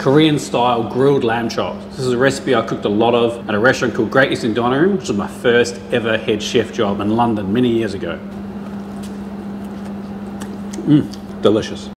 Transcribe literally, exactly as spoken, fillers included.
Korean style grilled lamb chops. This is a recipe I cooked a lot of at a restaurant called Great Eastern Dining Room, which was my first ever head chef job in London many years ago. Mmm, delicious.